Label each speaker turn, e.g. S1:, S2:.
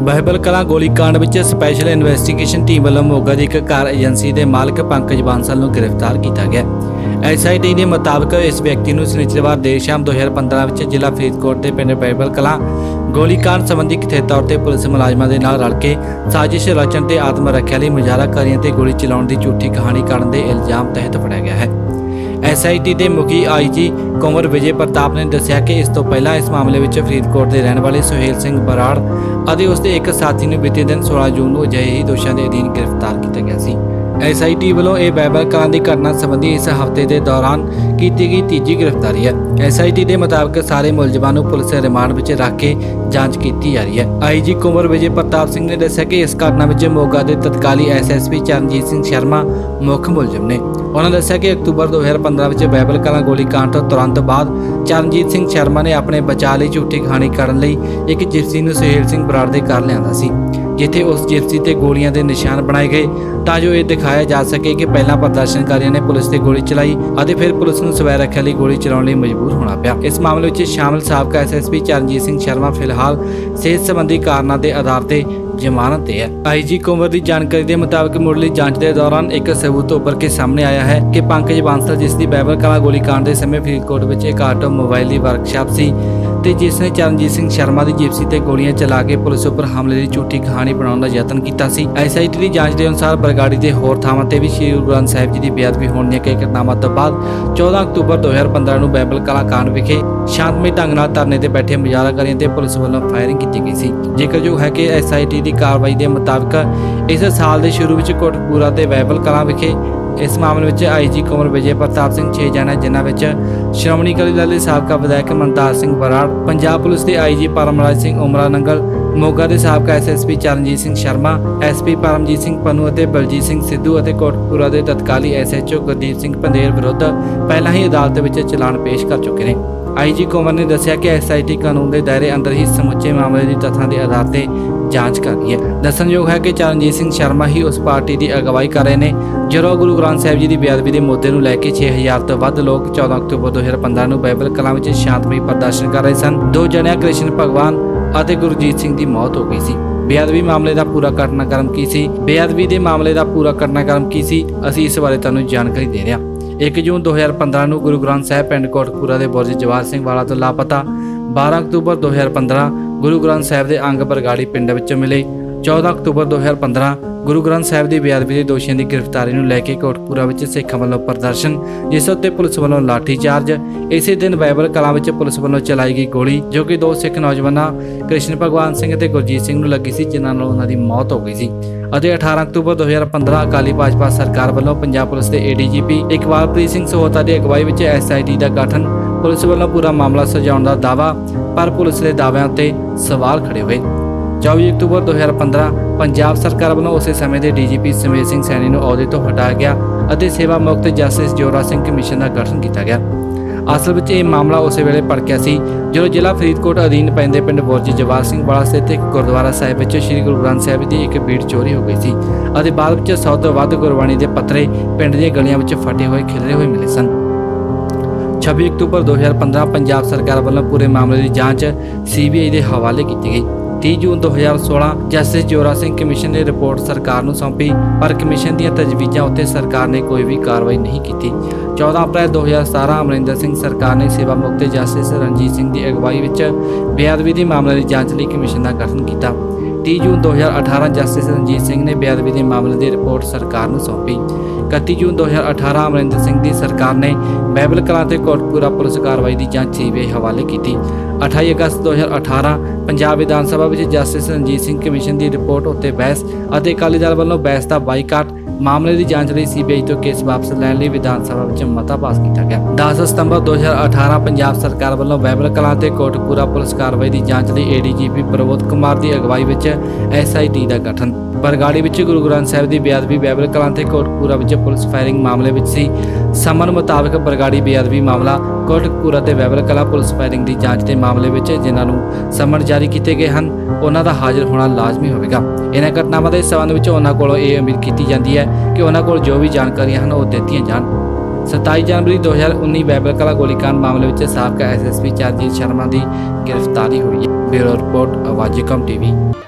S1: Bible Kalan ਗੋਲੀकांड ਵਿੱਚ special investigation team ਵੱਲੋਂ ਮੋਗਾ ਦੀ ਇੱਕ ਕਾਰ ਏਜੰਸੀ ਦੇ ਮਾਲਕ ਪੰਕਜ ਬਾਂਸਲ ਨੂੰ ਗ੍ਰਿਫਤਾਰ ਕੀਤਾ ਗਿਆ। SIT ਦੇ ਮੁਤਾਬਕ ਇਸ ਵਿਅਕਤੀ ਨੂੰ ਸ਼ਨੀਵਾਰ ਦੇਰ ਸ਼ਾਮ 2015 ਵਿੱਚ ਜ਼ਿਲ੍ਹਾ ਫਰੀਦਕੋਟ ਦੇ ਪਿੰਡ ਬਾਈਬਲ ਕਲਾਂ ਗੋਲੀकांड ਸੰਬੰਧੀ ਕਥਿਤ ਤੌਰ ਤੇ ਪੁਲਿਸ ਮੁਲਾਜ਼ਮਾਂ ਦੇ ਨਾਲ ਰਲ ਕੇ ਸਾਜ਼ਿਸ਼ ਰਚਣ ਤੇ ਆਤਮ ਰੱਖਿਆ ਲਈ ਮੁਜ਼ਾਹਰਾਕਾਰੀਆਂ ਤੇ ਗੋਲੀ ਚਲਾਉਣ ਦੀ ਝੂਠੀ ਕਹਾਣੀ ਕਰਨ ਦੇ ਇਲਜ਼ਾਮ ਤਹਿਤ ਫੜਿਆ ਗਿਆ ਹੈ। SIT ਦੇ ਮੁਖੀ IG ਕੁੰਵਰ ਵਿਜੇ ਪ੍ਰਤਾਪ ਨੇ ਦੱਸਿਆ ਕਿ ਇਸ ਤੋਂ ਪਹਿਲਾਂ ਇਸ ਮਾਮਲੇ ਵਿੱਚ ਫਰੀਦਕੋਟ ਦੇ ਰਹਿਣ ਵਾਲੇ ਸੁਹੇਲ ਸਿੰਘ ਬਰਾੜ ਅਤੇ ਉਸ ਦੇ ਇੱਕ ਸਾਥੀ ਨੂੰ ਬੀਤੇ ਦਿਨ 16 ਜੂਨ ਨੂੰ ਅਜਿਹੇ ਹੀ ਦੋਸ਼ਾਂ ਦੇ ਅਧੀਨ ਗ੍ਰਿਫਤਾਰ ਕੀਤਾ ਗਿਆ ਸੀ। SIT ਵੱਲੋਂ ਇਹ ਬਾਈਬਲ ਕਲਾਂ ਦੀ ਘਟਨਾ ਸੰਬੰਧੀ ਇਸ ਹਫ਼ਤੇ ਦੇ ਦੌਰਾਨ ਕੀਤੀ ਗਈ ਤੀਜੀ ਗ੍ਰਿਫਤਾਰੀ ਹੈ। SIT ਦੇ ਮੁਤਾਬਕ ਸਾਰੇ ਮੁਲਜ਼ਮਾਂ ਨੂੰ ਪੁਲਿਸ ਰਿਮਾਂਡ ਵਿੱਚ ਰੱਖ ਕੇ ਜਾਂਚ ਕੀਤੀ ਜਾ ਰਹੀ ਹੈ। IG ਕੁੰਵਰ ਵਿਜੇ ਪ੍ਰਤਾਪ ਸਿੰਘ ਨੇ ਦੱਸਿਆ ਕਿ ਇਸ ਘਟਨਾ ਵਿੱਚ ਮੋਗਾ ਦੇ ਤਤਕਾਲੀ SSP ਚਰਨਜੀਤ ਸਿੰਘ ਸ਼ਰਮਾ ਮੁੱਖ ਮੁਲਜ਼ਮ ਨੇ। ਉਹਨਾਂ ਦੱਸਿਆ ਕਿ ਅਕਤੂਬਰ 2015 ਵਿੱਚ ਬਾਈਬਲ ਕਲਾਂ ਗੋਲੀकांड ਤੋਂ ਤੁਰੰਤ ਬਾਅਦ ਚਰਨਜੀਤ ਸਿੰਘ ਸ਼ਰਮਾ ਨੇ ਆਪਣੇ ਬਚਾਅ ਲਈ ਝੂਠੀ ਕਹਾਣੀ ਕਰਨ ਲਈ ਇੱਕ ਜਿਪਸੀ ਨੂੰ ਸੁਹੇਲ ਸਿੰਘ ਬਰਾੜ ਦੇ ਘਰ ਲਿਆਂਦਾ ਸੀ, ਜਿੱਥੇ ਉਸ ਜਿਪਸੀ ਤੇ ਗੋਲੀਆਂ ਦੇ ਨਿਸ਼ਾਨ ਬਣਾਏ ਗਏ ਤਾਂ ਜੋ ਇਹ ਦਿਖਾਇਆ ਜਾ ਸਕੇ ਕਿ ਪਹਿਲਾਂ ਪ੍ਰਦਰਸ਼ਨਕਾਰੀਆਂ ਨੇ ਪੁਲਿਸ ਤੇ ਗੋਲੀ ਚਲਾਈ ਅਤੇ ਫਿਰ ਪੁਲਿਸ ਨੂੰ ਸਵੈ ਰੱਖਿਆ ਲਈ ਗੋਲੀ ਚਲਾਉਣ ਲਈ ਮਜਬੂਰ ਹੋਣਾ ਪਿਆ। ਇਸ ਮਾਮਲੇ ਵਿੱਚ ਸ਼ਾਮਲ ਸਾਬਕਾ SSP ਚਰਨਜੀਤ ਸਿੰਘ ਸ਼ਰਮਾ ਫਿਲਹਾਲ ਸਿਹਤ ਸੰਬੰਧੀ ਕਾਰਨਾਂ ਦੇ ਆਧਾਰ ਤੇ ਜ਼ਮਾਨਤ ਤੇ ਹੈ। IG ਕੁੰਵਰ ਦੀ ਜਾਣਕਾਰੀ ਦੇ ਮੁਤਾਬਕ ਮੁੱਢਲੀ ਜਾਂਚ ਦੇ ਦੌਰਾਨ ਇੱਕ ਸਬੂਤ ਉੱਪਰ ਕੇ ਸਾਹਮਣੇ ਆਇਆ ਹੈ ਕਿ ਪੰਕਜ ਬਾਂਸਲ, ਜਿਸ ਦੀ ਬਾਈਬਲ ਕਲਾਂ ਗੋਲੀकांड ਦੇ ਸਮੇਂ ਫਰੀਦਕੋਟ ਵਿੱਚ ਇੱਕ ਆਟੋਮੋਬਾਈਲ ਦੀ ਵਰਕਸ਼ਾਪ ਸੀ ਤੇ ਜਿਸ ਨੇ ਚਰਨਜੀਤ ਸਿੰਘ ਸ਼ਰਮਾ ਦੀ ਜਿਪਸੀ ਤੇ ਗੋਲੀਆਂ ਚਲਾ ਕੇ ਪੁਲਿਸ ਉੱਪਰ ਹਮਲੇ ਦੀ ਝੂਠੀ ਕਹਾਣੀ ਬਣਾਉਣ ਦਾ ਯਤਨ ਕੀਤਾ ਸੀ। SIT ਦੀ ਜਾਂਚ ਦੇ ਅਨੁਸਾਰ ਬਰਗਾੜੀ ਦੇ ਹੋਰ ਥਾਵਾਂ ਤੇ ਵੀ ਸ੍ਰੀ ਗੁਰੂ ਗ੍ਰੰਥ ਸਾਹਿਬ ਜੀ ਦੀ ਬੇਅਦਬੀ ਹੋਣ ਦੀਆਂ ਕਈ ਘਟਨਾਵਾਂ ਤੋਂ ਬਾਅਦ 14 ਅਕਤੂਬਰ 2015 ਨੂੰ ਬਾਈਬਲ ਕਲਾਂ ਕਾਂਡ ਵਿਖੇ ਸ਼ਾਂਤਮਈ ਢੰਗ ਨਾਲ ਧਰਨੇ ਤੇ ਬੈਠੇ ਮੁਜ਼ਾਹਰਾਕਾਰੀਆਂ ਤੇ ਪੁਲਿਸ ਵੱਲੋਂ ਫਾਇਰਿੰਗ ਕੀਤੀ ਗਈ ਸੀ। ਜ਼ਿਕਰਯੋਗ ਹੈ ਕਿ SIT ਦੀ ਕਾਰਵਾਈ ਦੇ ਮੁਤਾਬਕ ਇਸ ਸਾਲ ਦੇ ਸ਼ੁਰੂ ਵਿੱਚ ਕੋਟਕਪੂਰਾ ਤੇ ਬਾਈਬਲ ਕਲਾਂ ਵਿਖੇ ਇਸ ਮਾਮਲੇ ਵਿੱਚ IG ਕੁੰਵਰ ਵਿਜੇ ਪ੍ਰਤਾਪ ਸਿੰਘ 6 ਜਣੇ, ਜਿਨ੍ਹਾਂ ਵਿੱਚ ਸ਼੍ਰੋਮਣੀ ਅਕਾਲੀ ਦਲ ਦੇ ਸਾਬਕਾ ਵਿਧਾਇਕ ਮਨਤਾਰ ਸਿੰਘ ਬਰਾੜ, ਪੰਜਾਬ ਪੁਲਿਸ ਦੇ IG ਪਰਮਰਾਜ ਸਿੰਘ ਉਮਰਾ ਨੰਗਲ, ਮੋਗਾ ਦੇ ਸਾਬਕਾ SSP ਚਰਨਜੀਤ ਸਿੰਘ ਸ਼ਰਮਾ, SP ਪਰਮਜੀਤ ਸਿੰਘ ਪੰਨੂ ਅਤੇ ਬਲਜੀਤ ਸਿੰਘ ਸਿੱਧੂ ਅਤੇ ਕੋਟਕਪੂਰਾ ਦੇ ਤਤਕਾਲੀ SHO ਗੁਰਦੀਪ ਸਿੰਘ ਪੰਦੇਰ ਵਿਰੁੱਧ ਪਹਿਲਾਂ ਹੀ ਅਦਾਲਤ ਵਿੱਚ ਚਲਾਨ ਪੇਸ਼ ਕਰ ਚੁੱਕੇ ਨੇ। IG ਕੁੰਵਰ ਨੇ ਦੱਸਿਆ ਕਿ SIT ਕਾਨੂੰਨ ਦੇ ਦਾਇਰੇ ਅੰਦਰ ਹੀ ਸਮੁੱਚੇ ਮਾਮਲੇ ਦੀ ਤੱਥਾਂ ਦੇ ਆਧਾਰ ਤੇ ਜਾਂਚ ਕਰ ਰਹੀ ਹੈ। ਦੱਸਣਯੋਗ ਹੈ ਕਿ ਚਰਨਜੀਤ ਸਿੰਘ ਸ਼ਰਮਾ ਹੀ ਉਸ ਪਾਰਟੀ ਦੀ ਅਗਵਾਈ ਕਰ ਰਹੇ ਨੇ ਜਦੋਂ ਗੁਰੂ ਗ੍ਰੰਥ ਸਾਹਿਬ ਜੀ ਦੀ ਬੇਅਦਬੀ ਦੇ ਮੁੱਦੇ ਨੂੰ ਲੈ ਕੇ 6000 ਤੋਂ ਵੱਧ ਲੋਕ 14 ਅਕਤੂਬਰ 2015 ਨੂੰ ਬਾਈਬਲ ਕਲਾਂ ਵਿੱਚ ਸ਼ਾਂਤਮਈ ਪ੍ਰਦਰਸ਼ਨ ਕਰ ਰਹੇ ਸਨ। ਦੋ ਜਣਿਆਂ ਕ੍ਰਿਸ਼ਨ ਭਗਵਾਨ ਅਤੇ ਗੁਰਜੀਤ ਸਿੰਘ ਦੀ ਮੌਤ ਹੋ ਗਈ ਸੀ। ਬੇਅਦਬੀ ਮਾਮਲੇ ਦਾ ਪੂਰਾ ਘਟਨਾਕ੍ਰਮ ਕੀ ਸੀ? ਬੇਅਦਬੀ ਦੇ ਮਾਮਲੇ ਦਾ ਪੂਰਾ ਘਟਨਾਕ੍ਰਮ ਕੀ ਸੀ? ਅਸੀਂ ਇਸ ਬਾਰੇ ਤੁਹਾਨੂੰ ਜਾਣਕਾਰੀ ਦੇ ਰਹੇ ਹਾਂ। 1 ਜੂਨ 2015 ਨੂੰ ਗੁਰੂ ਗ੍ਰੰਥ ਸਾਹਿਬ ਪਿੰਡ ਕੋਟਕਪੂਰਾ ਦੇ ਬੁਰਜ ਜਵਾਹਰ ਸਿੰਘ ਵਾਲਾ ਤੋਂ ਲਾਪਤਾ। 12 ਅਕਤੂਬਰ 2015 ਗੁਰੂ ਗ੍ਰੰਥ ਸਾਹਿਬ ਦੇ ਅੰਗ ਬਰਗਾੜੀ ਪਿੰਡ ਵਿੱਚੋਂ ਮਿਲੇ। 14 ਅਕਤੂਬਰ 2015 ਗੁਰੂ ਗ੍ਰੰਥ ਸਾਹਿਬ ਦੀ ਬੇਅਦਬੀ ਦੇ ਦੋਸ਼ੀਆਂ ਦੀ ਗ੍ਰਿਫਤਾਰੀ ਨੂੰ ਲੈ ਕੇ ਕੋਟਕਪੂਰਾ ਵਿੱਚ ਸਿੱਖਾਂ ਵੱਲੋਂ ਪ੍ਰਦਰਸ਼ਨ, ਜਿਸ ਉੱਤੇ ਪੁਲਿਸ ਵੱਲੋਂ ਲਾਠੀ ਚਾਰਜ। ਇਸੇ ਦਿਨ ਬਾਈਬਲ ਕਲਾਂ ਵਿੱਚ ਪੁਲਿਸ ਵੱਲੋਂ ਚਲਾਈ ਗਈ ਗੋਲੀ, ਜੋ ਕਿ ਦੋ ਸਿੱਖ ਨੌਜਵਾਨਾਂ ਕ੍ਰਿਸ਼ਨ ਭਗਵਾਨ ਸਿੰਘ ਅਤੇ ਗੁਰਜੀਤ ਸਿੰਘ ਨੂੰ ਲੱਗੀ ਸੀ, ਜਿਨ੍ਹਾਂ ਨਾਲ ਉਹਨਾਂ ਦੀ ਮੌਤ ਹੋ ਗਈ ਸੀ। ਅਤੇ 18 ਅਕਤੂਬਰ 2015 ਅਕਾਲੀ ਭਾਜਪਾ ਸਰਕਾਰ ਵੱਲੋਂ ਪੰਜਾਬ ਪੁਲਿਸ ਦੇ ADGP ਇਕਬਾਲਪ੍ਰੀਤ ਸਿੰਘ ਸੋਹਤਾ ਦੀ ਅਗਵਾਈ ਵਿੱਚ SIT ਦਾ ਗਠਨ। ਪੁਲਿਸ ਵੱਲੋਂ ਪੂਰਾ ਮਾਮਲਾ ਸੁਲਝਾਉਣ ਦਾ ਦਾਅਵਾ, ਪਰ ਪੁਲਿਸ ਦੇ ਦਾਅਵਿਆਂ ਉੱਤੇ ਸਵਾਲ ਖੜੇ ਹੋਏ। 24 ਅਕਤੂਬਰ 2015 ਪੰਜਾਬ ਸਰਕਾਰ ਵੱਲੋਂ ਉਸੇ ਸਮੇਂ ਦੇ DGP ਸਮੇਤ ਸਿੰਘ ਸੈਣੀ ਨੂੰ ਅਹੁਦੇ ਤੋਂ ਹਟਾਇਆ ਗਿਆ ਅਤੇ ਸੇਵਾ ਮੁਕਤ ਜਸਟਿਸ ਜੋਰਾ ਸਿੰਘ ਕਮਿਸ਼ਨ ਦਾ ਗਠਨ ਕੀਤਾ ਗਿਆ। ਅਸਲ ਵਿੱਚ ਇਹ ਮਾਮਲਾ ਉਸੇ ਵੇਲੇ ਭੜਕਿਆ ਸੀ ਜਦੋਂ ਜ਼ਿਲ੍ਹਾ ਫਰੀਦਕੋਟ ਅਧੀਨ ਪੈਂਦੇ ਪਿੰਡ ਬੁਰਜ ਜਵਾਹਰ ਸਿੰਘ ਵਾਲਾ ਸਥਿਤ ਇੱਕ ਗੁਰਦੁਆਰਾ ਸਾਹਿਬ ਵਿੱਚ ਸ੍ਰੀ ਗੁਰੂ ਗ੍ਰੰਥ ਸਾਹਿਬ ਦੀ ਇੱਕ ਬੀੜ ਚੋਰੀ ਹੋ ਗਈ ਸੀ ਅਤੇ ਬਾਅਦ ਵਿੱਚ 100 ਤੋਂ ਵੱਧ ਗੁਰਬਾਣੀ ਦੇ ਪੱਤਰੇ ਪਿੰਡ ਦੀਆਂ ਗਲੀਆਂ ਵਿੱਚ ਫਟੇ ਹੋਏ ਖਿਲਰੇ ਹੋਏ ਮਿਲੇ ਸਨ। 26 ਅਕਤੂਬਰ 2015 ਪੰਜਾਬ ਸਰਕਾਰ ਵੱਲੋਂ ਪੂਰੇ ਮਾਮਲੇ ਦੀ ਜਾਂਚ CBI ਦੇ ਹਵਾਲੇ ਕੀਤੀ ਗਈ। 30 June 2016 justice Zora Singh commission ਨੇ ਰਿਪੋਰਟ ਸਰਕਾਰ ਨੂੰ ਸੌਂਪੀ, ਪਰ ਕਮਿਸ਼ਨ ਦੀਆਂ ਤਜਵੀਜ਼ਾਂ ਉੱਤੇ ਸਰਕਾਰ ਨੇ ਕੋਈ ਵੀ ਕਾਰਵਾਈ ਨਹੀਂ ਕੀਤੀ। 14 ਅਪ੍ਰੈਲ 2017 ਅਮਰਿੰਦਰ ਸਿੰਘ ਸਰਕਾਰ ਨੇ ਸੇਵਾ ਮੁਕਤ ਜਸਟਿਸ ਰਣਜੀਤ ਸਿੰਘ ਦੀ ਅਗਵਾਈ ਵਿੱਚ ਬੇਅਦਬੀ ਦੇ ਮਾਮਲੇ ਦੀ ਜਾਂਚ ਲਈ ਕਮਿਸ਼ਨ ਦਾ ਗਠਨ ਕੀਤਾ। 30 ਜੂਨ 2018 ਜਸਟਿਸ ਰਣਜੀਤ ਸਿੰਘ ਨੇ ਬੇਅਦਬੀ ਦੇ ਮਾਮਲੇ ਦੀ ਰਿਪੋਰਟ ਸਰਕਾਰ ਨੂੰ ਸੌਂਪੀ। 31 ਜੂਨ 2018 ਅਮਰਿੰਦਰ ਸਿੰਘ ਦੀ ਸਰਕਾਰ ਨੇ ਬਾਈਬਲ ਕਲਾਂ ਤੇ ਕੋਟਕਪੂਰਾ ਪੁਲਿਸ ਕਾਰਵਾਈ ਦੀ ਜਾਂਚ CBI ਹਵਾਲੇ ਕੀਤੀ। 28 ਅਗਸਤ 2018 ਪੰਜਾਬ ਵਿਧਾਨ ਸਭਾ ਵਿੱਚ ਜਸਟਿਸ ਰਣਜੀਤ ਸਿੰਘ ਕਮਿਸ਼ਨ ਦੀ ਰਿਪੋਰਟ ਉੱਤੇ ਬਹਿਸ ਅਤੇ ਅਕਾਲੀ ਦਲ ਵੱਲੋਂ ਬਹਿਸ ਦਾ ਬਾਈਕਾਟ। ਮਾਮਲੇ ਦੀ ਜਾਂਚ ਲਈ CBI ਤੋਂ ਕੇਸ ਵਾਪਸ ਲੈਣ ਲਈ ਵਿਧਾਨ ਸਭਾ ਵਿੱਚ ਮਤਾ ਪਾਸ ਕੀਤਾ ਗਿਆ। 10 ਸਤੰਬਰ 2018 ਪੰਜਾਬ ਸਰਕਾਰ ਵੱਲੋਂ ਬਾਈਬਲ ਕਲਾਂ ਤੇ ਕੋਟਕਪੂਰਾ ਪੁਲਿਸ ਕਾਰਵਾਈ ਦੀ ਜਾਂਚ ਲਈ ADGP ਪ੍ਰਬੋਧ ਕੁਮਾਰ ਦੀ ਅਗਵਾਈ ਵਿੱਚ SIT ਦਾ ਗਠਨ। ਬਰਗਾੜੀ ਵਿੱਚ ਗੁਰੂ ਗ੍ਰੰਥ ਸਾਹਿਬ ਦੀ ਬੇਅਦਬੀ, ਬਾਈਬਲ ਕਲਾਂ ਤੇ ਕੋਟਕਪੂਰਾ ਵਿੱਚ ਪੁਲਿਸ ਫਾਇਰਿੰਗ ਮਾਮਲੇ ਵਿੱਚ ਸੀ। ਸਮਨ ਮੁਤਾਬਕ ਬਰਗਾੜੀ ਬੇਅਦਬੀ ਮਾਮਲਾ, ਕੋਟਕਪੂਰਾ ਤੇ ਬਾਈਬਲ ਕਲਾਂ ਪੁਲਿਸ ਫਾਇਰਿੰਗ ਦੀ ਜਾਂਚ ਦੇ ਮਾਮਲੇ ਵਿੱਚ ਜਿਨ੍ਹਾਂ ਨੂੰ ਸਮਨ ਜਾਰੀ ਕੀਤੇ ਗਏ ਹਨ, ਉਹਨਾਂ ਦਾ ਹਾਜ਼ਰ ਹੋਣਾ ਲਾਜ਼ਮੀ ਹੋਵੇਗਾ। ਇਹਨਾਂ ਘਟਨਾਵਾਂ ਦੇ ਸੰਬੰਧ ਵਿੱਚ ਉਹਨਾਂ ਕੋਲੋਂ ਇਹ ਉਮੀਦ ਕੀਤੀ ਜਾਂਦੀ ਹੈ ਕਿ ਉਹਨਾਂ ਕੋਲ ਜੋ ਵੀ ਜਾਣਕਾਰੀਆਂ ਹਨ ਉਹ ਦਿੱਤੀਆਂ ਜਾਣ। 27 ਜਨਵਰੀ 2019 ਬਾਈਬਲ ਕਲਾਂ ਗੋਲੀकांड ਮਾਮਲੇ ਵਿੱਚ ਸਾਬਕਾ SSP ਚਰਨਜੀਤ ਸ਼ਰਮਾ ਦੀ ਗ੍ਰਿਫਤਾਰੀ ਹੋਈ ਹੈ। ਬਿਊਰੋ ਰਿਪੋਰਟ, ਆਵਾਜ਼ ਕਮ TV।